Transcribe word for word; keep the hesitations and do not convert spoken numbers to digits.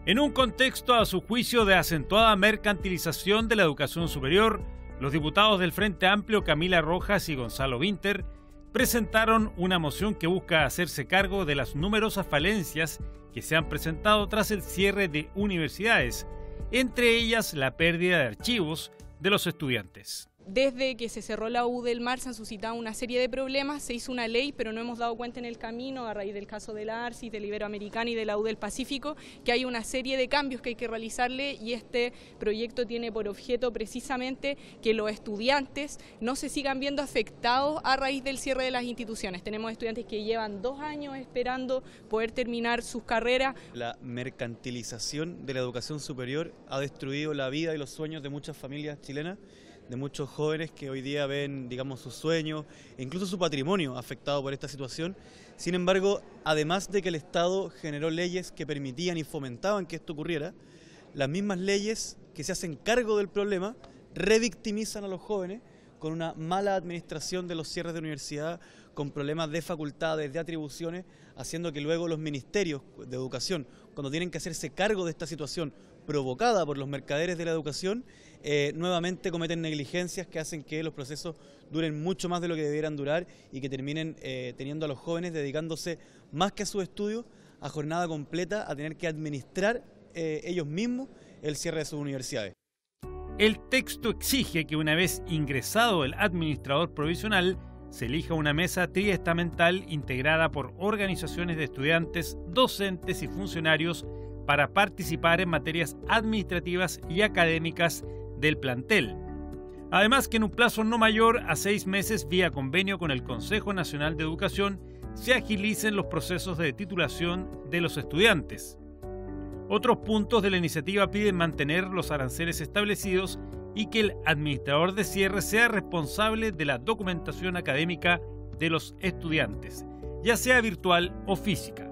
En un contexto, a su juicio, de acentuada mercantilización de la educación superior, los diputados del Frente Amplio, Camila Rojas y Gonzalo Winter, presentaron una moción que busca hacerse cargo de las numerosas falencias que se han presentado tras el cierre de universidades, entre ellas la pérdida de archivos de los estudiantes. Desde que se cerró la U del Mar se han suscitado una serie de problemas, se hizo una ley, pero no hemos dado cuenta en el camino, a raíz del caso de la ARCIS, del Iberoamericana y de la U del Pacífico, que hay una serie de cambios que hay que realizarle, y este proyecto tiene por objeto precisamente que los estudiantes no se sigan viendo afectados a raíz del cierre de las instituciones. Tenemos estudiantes que llevan dos años esperando poder terminar sus carreras. La mercantilización de la educación superior ha destruido la vida y los sueños de muchas familias chilenas, de muchos jóvenes que hoy día ven, digamos, sus sueños e incluso su patrimonio afectado por esta situación. Sin embargo, además de que el Estado generó leyes que permitían y fomentaban que esto ocurriera, las mismas leyes que se hacen cargo del problema revictimizan a los jóvenes con una mala administración de los cierres de universidad, con problemas de facultades, de atribuciones, haciendo que luego los ministerios de educación, cuando tienen que hacerse cargo de esta situación provocada por los mercaderes de la educación, eh, nuevamente cometen negligencias que hacen que los procesos duren mucho más de lo que debieran durar y que terminen eh, teniendo a los jóvenes dedicándose más que a sus estudios, a jornada completa, a tener que administrar eh, ellos mismos el cierre de sus universidades. El texto exige que una vez ingresado el administrador provisional, se elija una mesa triestamental integrada por organizaciones de estudiantes, docentes y funcionarios para participar en materias administrativas y académicas del plantel. Además, que en un plazo no mayor a seis meses, vía convenio con el Consejo Nacional de Educación, se agilicen los procesos de titulación de los estudiantes. Otros puntos de la iniciativa piden mantener los aranceles establecidos y que el administrador de cierre sea responsable de la documentación académica de los estudiantes, ya sea virtual o física.